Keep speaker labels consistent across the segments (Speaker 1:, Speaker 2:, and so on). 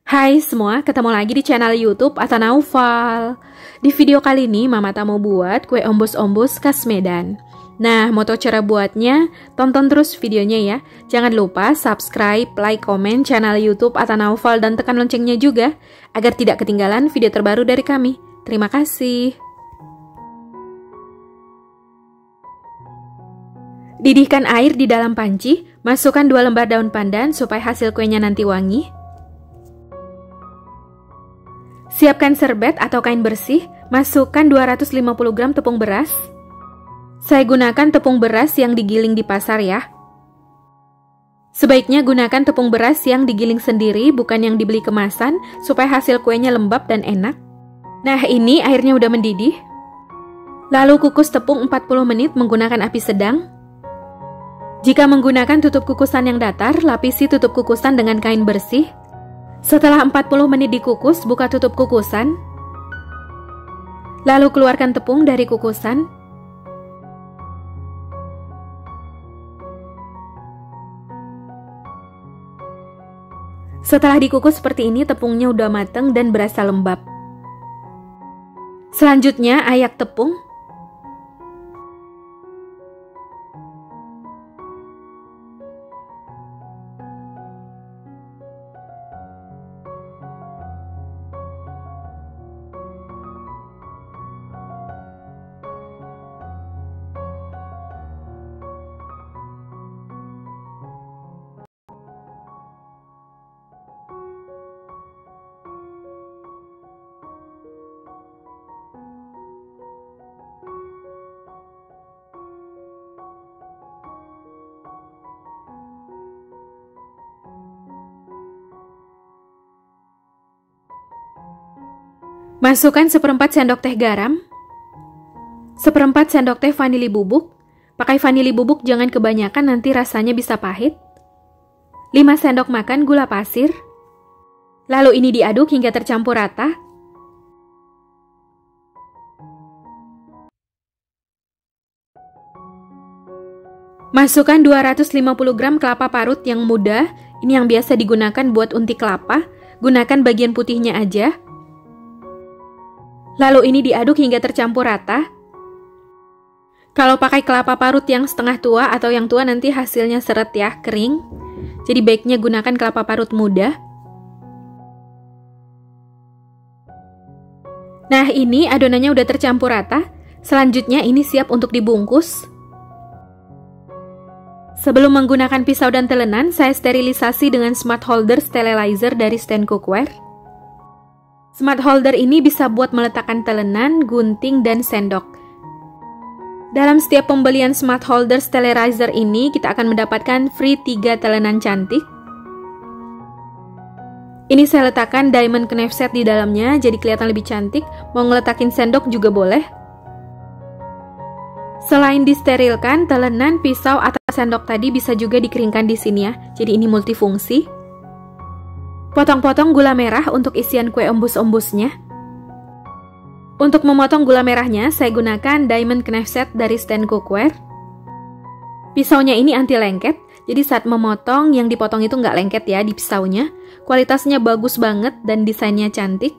Speaker 1: Hai semua, ketemu lagi di channel YouTube Ata Naufal. Di video kali ini Mama Ta mau buat kue ombus-ombus khas Medan. Nah, mau tahu cara buatnya? Tonton terus videonya ya. Jangan lupa subscribe, like, komen channel YouTube Ata Naufal dan tekan loncengnya juga agar tidak ketinggalan video terbaru dari kami. Terima kasih. Didihkan air di dalam panci, masukkan 2 lembar daun pandan supaya hasil kuenya nanti wangi. Siapkan serbet atau kain bersih, masukkan 250 gram tepung beras. Saya gunakan tepung beras yang digiling di pasar ya. Sebaiknya gunakan tepung beras yang digiling sendiri, bukan yang dibeli kemasan, supaya hasil kuenya lembab dan enak. Nah, ini airnya udah mendidih. Lalu kukus tepung 40 menit menggunakan api sedang. Jika menggunakan tutup kukusan yang datar, lapisi tutup kukusan dengan kain bersih. Setelah 40 menit dikukus, buka tutup kukusan. Lalu keluarkan tepung dari kukusan. Setelah dikukus seperti ini, tepungnya udah mateng dan berasa lembab. Selanjutnya, ayak tepung. Masukkan 1/4 sendok teh garam, 1/4 sendok teh vanili bubuk. Pakai vanili bubuk jangan kebanyakan, nanti rasanya bisa pahit. 5 sendok makan gula pasir. Lalu ini diaduk hingga tercampur rata. Masukkan 250 gram kelapa parut yang muda. Ini yang biasa digunakan buat unti kelapa. Gunakan bagian putihnya aja. Lalu ini diaduk hingga tercampur rata. Kalau pakai kelapa parut yang setengah tua atau yang tua nanti hasilnya seret ya, kering. Jadi baiknya gunakan kelapa parut muda. Nah, ini adonannya udah tercampur rata. Selanjutnya ini siap untuk dibungkus. Sebelum menggunakan pisau dan telenan, saya sterilisasi dengan smart holder sterilizer dari Stand Cookware. Smart holder ini bisa buat meletakkan telenan, gunting, dan sendok. Dalam setiap pembelian smart holder sterilizer ini, kita akan mendapatkan free 3 telenan cantik. Ini saya letakkan diamond knife set di dalamnya, jadi kelihatan lebih cantik. Mau ngeletakin sendok juga boleh. Selain disterilkan, telenan, pisau, atau sendok tadi bisa juga dikeringkan di sini ya. Jadi ini multifungsi. Potong-potong gula merah untuk isian kue ombus-ombusnya. Untuk memotong gula merahnya, saya gunakan diamond knife set dari Stand Cookware. Pisaunya ini anti lengket, jadi saat memotong, yang dipotong itu nggak lengket ya di pisaunya. Kualitasnya bagus banget dan desainnya cantik.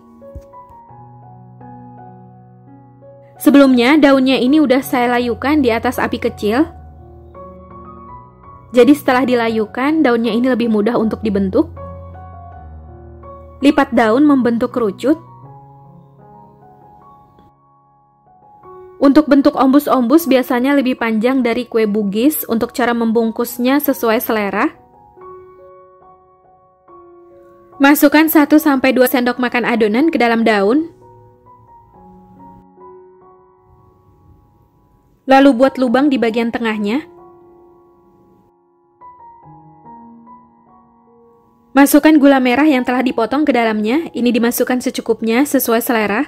Speaker 1: Sebelumnya, daunnya ini udah saya layukan di atas api kecil. Jadi setelah dilayukan, daunnya ini lebih mudah untuk dibentuk. Lipat daun membentuk kerucut. Untuk bentuk ombus-ombus biasanya lebih panjang dari kue bugis. Untuk cara membungkusnya sesuai selera. Masukkan 1-2 sendok makan adonan ke dalam daun. Lalu buat lubang di bagian tengahnya. Masukkan gula merah yang telah dipotong ke dalamnya. Ini dimasukkan secukupnya sesuai selera.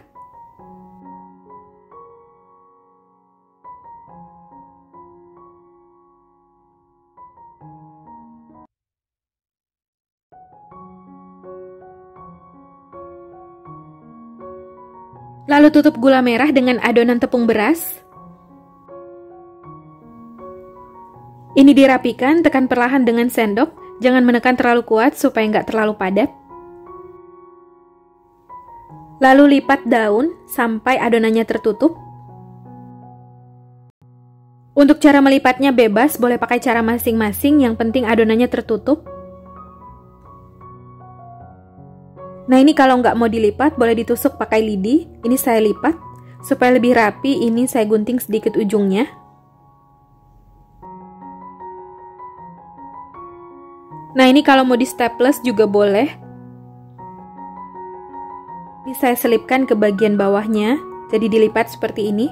Speaker 1: Lalu tutup gula merah dengan adonan tepung beras. Ini dirapikan, tekan perlahan dengan sendok. Jangan menekan terlalu kuat supaya nggak terlalu padat. Lalu lipat daun sampai adonannya tertutup. Untuk cara melipatnya bebas, boleh pakai cara masing-masing, yang penting adonannya tertutup. Nah, ini kalau nggak mau dilipat, boleh ditusuk pakai lidi. Ini saya lipat. Supaya lebih rapi, ini saya gunting sedikit ujungnya. Nah, ini kalau mau di staples juga boleh. Ini saya selipkan ke bagian bawahnya, jadi dilipat seperti ini.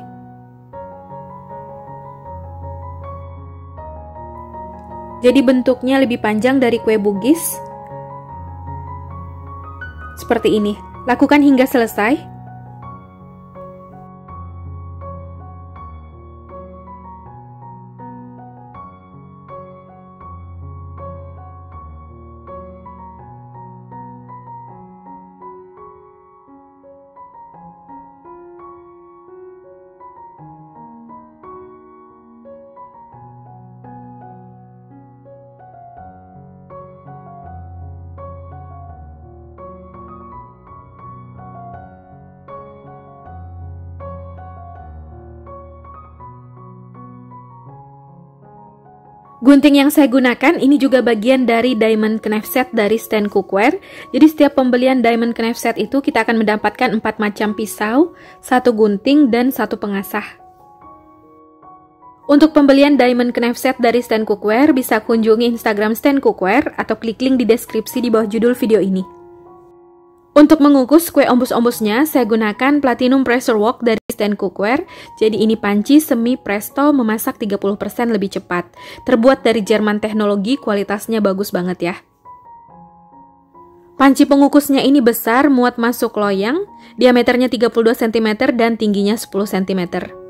Speaker 1: Jadi bentuknya lebih panjang dari kue bugis. Seperti ini. Lakukan hingga selesai. Gunting yang saya gunakan ini juga bagian dari diamond knife set dari stand cookware. Jadi setiap pembelian diamond knife set itu kita akan mendapatkan 4 macam pisau, 1 gunting, dan 1 pengasah. Untuk pembelian diamond knife set dari stand cookware bisa kunjungi Instagram stand cookware atau klik link di deskripsi di bawah judul video ini. Untuk mengukus kue ombus-ombusnya, saya gunakan Platinum Pressure Wok dari stand cookware. Jadi ini panci semi presto memasak 30% lebih cepat. Terbuat dari Jerman teknologi, kualitasnya bagus banget ya. Panci pengukusnya ini besar, muat masuk loyang, diameternya 32 cm dan tingginya 10 cm.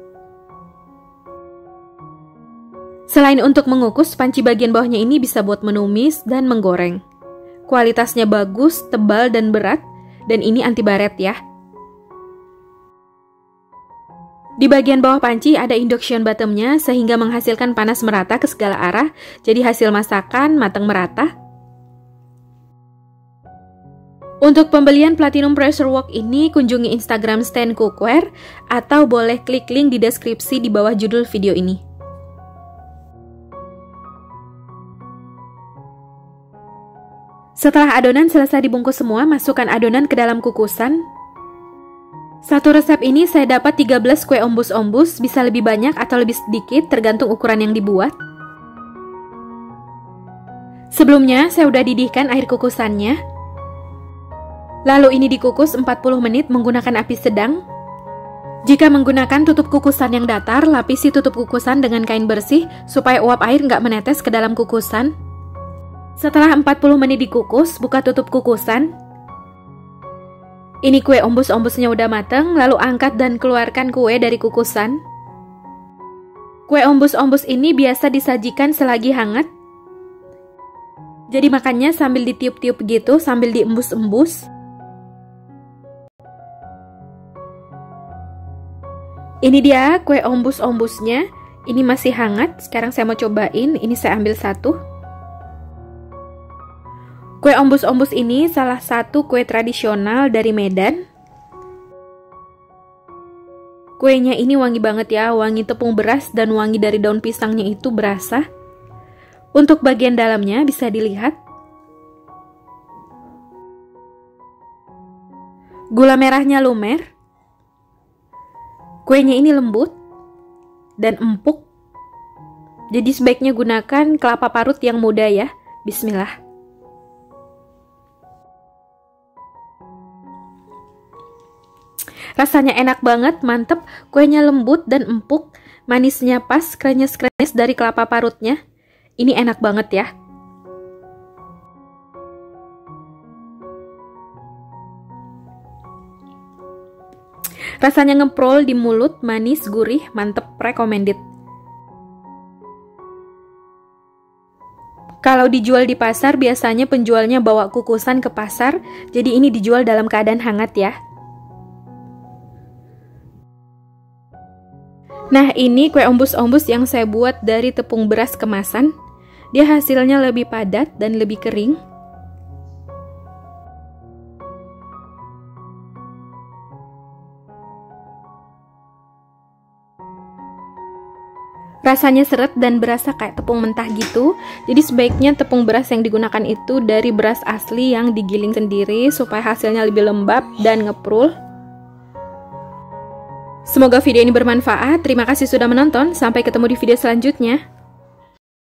Speaker 1: Selain untuk mengukus, panci bagian bawahnya ini bisa buat menumis dan menggoreng. Kualitasnya bagus, tebal dan berat. Dan ini anti baret ya. Di bagian bawah panci ada induction bottomnya sehingga menghasilkan panas merata ke segala arah. Jadi hasil masakan matang merata. Untuk pembelian Platinum Pressure Wok ini kunjungi Instagram stand cookware atau boleh klik link di deskripsi di bawah judul video ini. Setelah adonan selesai dibungkus semua, masukkan adonan ke dalam kukusan. Satu resep ini saya dapat 13 kue ombus-ombus, bisa lebih banyak atau lebih sedikit tergantung ukuran yang dibuat. Sebelumnya saya udah didihkan air kukusannya. Lalu ini dikukus 40 menit menggunakan api sedang. Jika menggunakan tutup kukusan yang datar, lapisi tutup kukusan dengan kain bersih supaya uap air nggak menetes ke dalam kukusan. Setelah 40 menit dikukus, buka tutup kukusan. Ini kue ombus-ombusnya udah mateng, lalu angkat dan keluarkan kue dari kukusan. Kue ombus-ombus ini biasa disajikan selagi hangat. Jadi makannya sambil ditiup-tiup gitu, sambil diembus-embus. Ini dia kue ombus-ombusnya. Ini masih hangat, sekarang saya mau cobain. Ini saya ambil satu. Kue ombus-ombus ini salah satu kue tradisional dari Medan. Kuenya ini wangi banget ya, wangi tepung beras dan wangi dari daun pisangnya itu berasa. Untuk bagian dalamnya bisa dilihat. Gula merahnya lumer. Kuenya ini lembut dan empuk. Jadi sebaiknya gunakan kelapa parut yang muda ya. Bismillah. Rasanya enak banget, mantep. Kuenya lembut dan empuk, manisnya pas, krenyes-krenyes dari kelapa parutnya. Ini enak banget ya. Rasanya ngeprol di mulut, manis, gurih, mantep, recommended. Kalau dijual di pasar, biasanya penjualnya bawa kukusan ke pasar, jadi ini dijual dalam keadaan hangat ya. Nah, ini kue ombus-ombus yang saya buat dari tepung beras kemasan. Dia hasilnya lebih padat dan lebih kering. Rasanya seret dan berasa kayak tepung mentah gitu. Jadi sebaiknya tepung beras yang digunakan itu dari beras asli yang digiling sendiri supaya hasilnya lebih lembab dan ngeprul. Semoga video ini bermanfaat. Terima kasih sudah menonton. Sampai ketemu di video selanjutnya.